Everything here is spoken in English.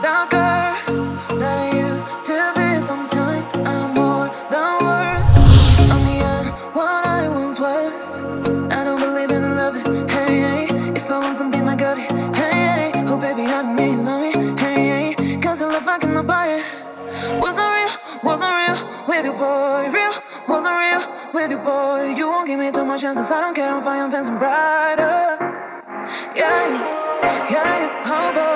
The girl that I used to be, sometimes I'm more than words. I'm beyond what I once was. I don't believe in love it, hey, hey. If I want something, I got it, hey, hey. Oh baby, I don't need love me, hey, hey. Cause the love I cannot buy it. Wasn't real with you, boy. Real, wasn't real with you, boy. You won't give me too much chances, I don't care, I'm fine, I'm fancy brighter. Yeah, yeah, oh boy.